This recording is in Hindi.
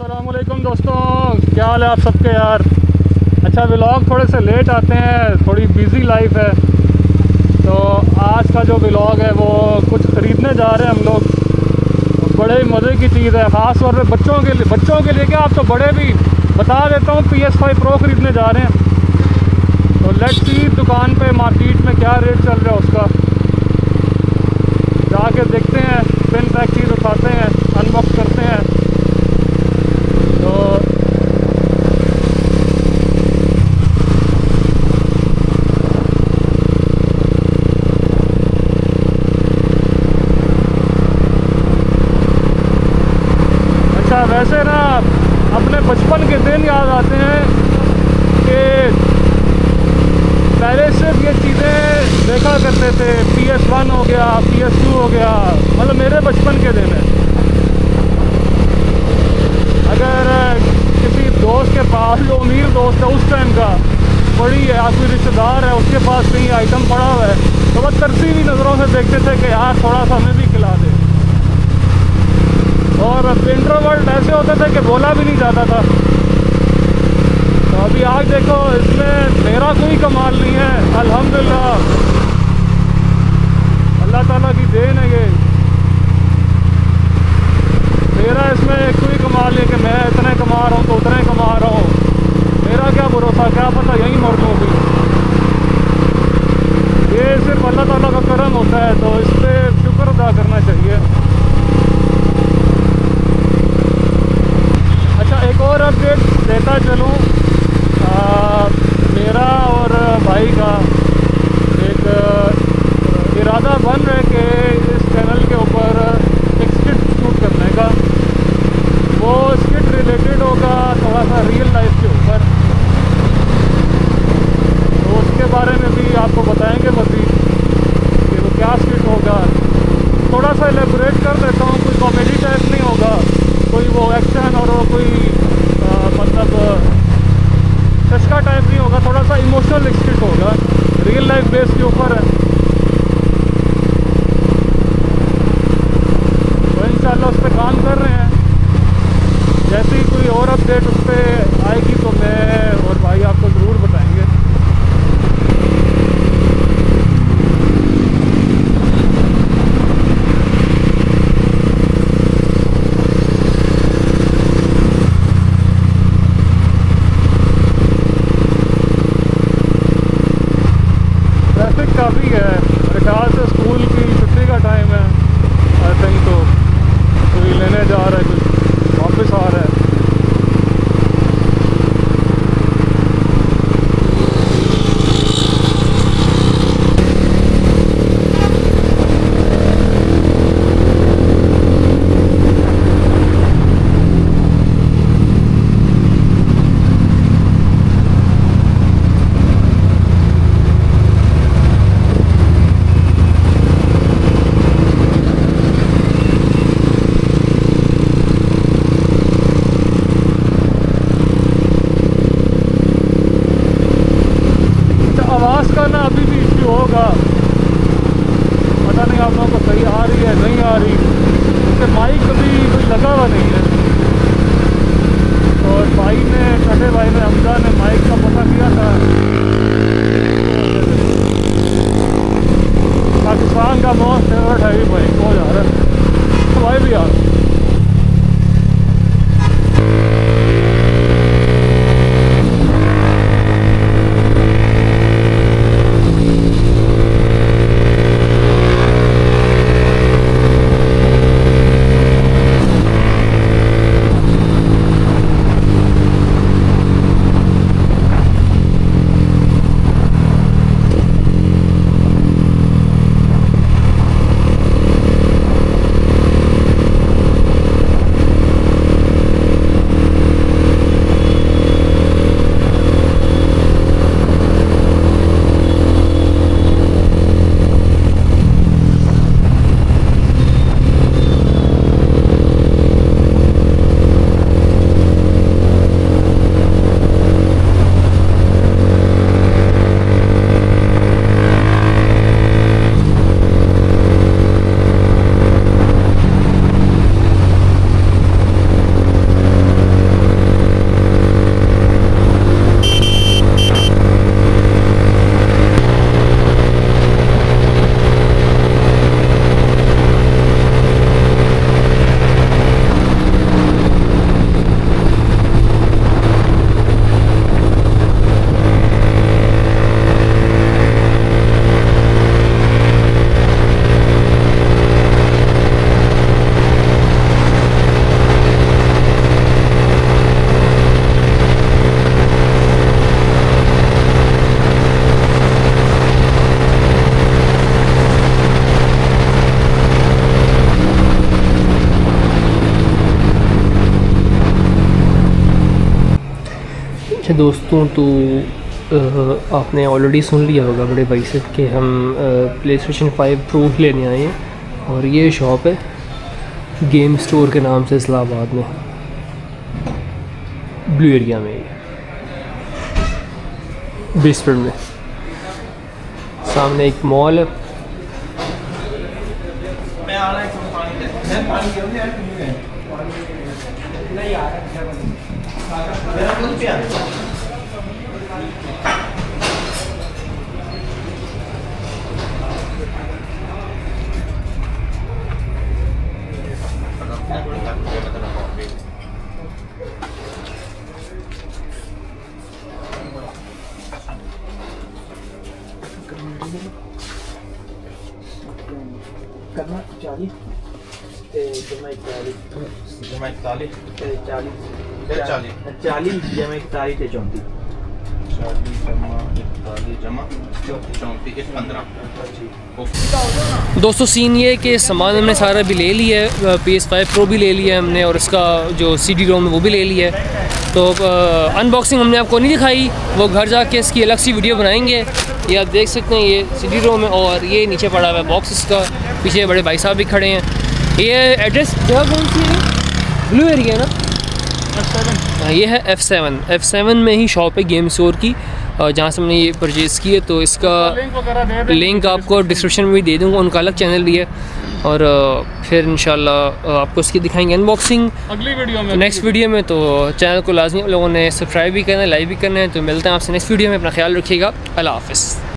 अस्सलामुअलैकुम दोस्तों, क्या हाल है आप सबके यार। अच्छा, व्लॉग थोड़े से लेट आते हैं, थोड़ी बिज़ी लाइफ है। तो आज का जो व्लॉग है वो कुछ ख़रीदने जा रहे हैं हम लोग। बड़े ही मज़े की चीज़ है, ख़ास तौर पे बच्चों के लिए क्या, आप तो बड़े भी बता देता हूँ, PS5 Pro ख़रीदने जा रहे हैं। तो लेट्स सी दुकान पे मार्केट में क्या रेट चल रहा है उसका, जाके देखते हैं, पिन पैक चीज़ उठाते हैं, अनबॉक्स करते हैं। तो अच्छा, वैसे ना अपने बचपन के दिन याद आते हैं कि पहले सिर्फ ये चीज़ें देखा करते थे। PS1 हो गया, PS2 हो गया, मतलब मेरे बचपन के दिन है। अगर किसी दोस्त के पास, जो अमीर दोस्त है उस टाइम का, बड़ी है या कोई रिश्तेदार है, उसके पास कहीं आइटम पड़ा हुआ है, तो बस तरसी हुई नज़रों से देखते थे कि यार थोड़ा सा हमें भी खिला दे। और इंट्रोवर्ट ऐसे होते थे कि बोला भी नहीं जाता था। तो अभी आज देखो, इसमें मेरा कोई कमाल नहीं है, अल्हम्दुलिल्लाह अल्लाह ताला की देन है ये। मेरा इसमें कोई कमाल नहीं कि मैं इतने कमा रहा हूँ तो उतने कमा रहा हूँ। मेरा क्या भरोसा, क्या पता यहीं मर दूँ अभी। ये सिर्फ अल्लाह ताला का करम होता है, तो इस पर शुक्र अदा करना चाहिए। अच्छा, एक और अपडेट देता चलूँ, मेरा और भाई का एक इरादा बन रहा है कि इस चैनल के ऊपर एक स्किट शूट करने का। वो स्किट रिलेटेड होगा थोड़ा सा रियल लाइफ के ऊपर, तो उसके बारे में भी आपको बताएंगे मज़ीद कि वो क्या स्किट होगा। थोड़ा सा एलेबोरेट कर देता हूँ, कोई कॉमेडी टाइप नहीं होगा, कोई वो एक्शन और वो कोई मतलब चस्का टाइप नहीं होगा, थोड़ा सा इमोशनल स्किट होगा, रियल लाइफ बेस के ऊपर है। तो इंशाल्लाह उस पर काम कर रहे हैं। जैसे ही कोई और अपडेट उस पर आएगी तो मैं और भाई आपको ज़रूर बताएंगे। ट्रैफिक काफ़ी है, मेरे ख्याल से स्कूल की छुट्टी का टाइम है। आई थिंक तो कोई लेने जा रहा है, कोई वापस आ रहा है। अच्छा दोस्तों, तो आपने ऑलरेडी सुन लिया होगा बड़े भाई से कि हम PlayStation 5 Pro लेने आए हैं और ये शॉप है गेम स्टोर के नाम से इस्लामाबाद में, ब्लू एरिया में, बेसमेंट में। सामने एक मॉल है। करना 40 ते जमा 41 जमा 41 ते 40 40 जमा 41 ते 34 40 जमा 41 जमा 34 15। दोस्तों सीन ये है कि सामान हमने सारा भी ले लिया है, PS5 Pro भी ले लिया है हमने, और इसका जो CD-ROM है वो भी ले लिया है। तो अनबॉक्सिंग हमने आपको नहीं दिखाई, वो घर जाके इसकी अलग सी वीडियो बनाएंगे। ये आप देख सकते हैं, ये CD-ROM है और ये नीचे पड़ा हुआ है बॉक्स इसका। पीछे बड़े भाई साहब भी खड़े हैं। ये एड्रेस जगह कौन सी है? ब्लू एरिया ना, F7। ये है F7 में ही शॉप है गेम स्टोर की, जहाँ से हमने ये परचेज़ की है। तो इसका लिंक आपको डिस्क्रिप्शन में भी दे दूँगा, उनका अलग चैनल भी है। और फिर इंशाल्लाह आपको इसकी दिखाएंगे अनबॉक्सिंग अगली वीडियो में, नेक्स्ट वीडियो में। तो चैनल को लाजमी आप लोगों ने सब्सक्राइब भी करना है, लाइक भी करना है। तो मिलते हैं आपसे नेक्स्ट वीडियो में। अपना ख्याल रखिएगा। अल्लाह हाफ़िज़।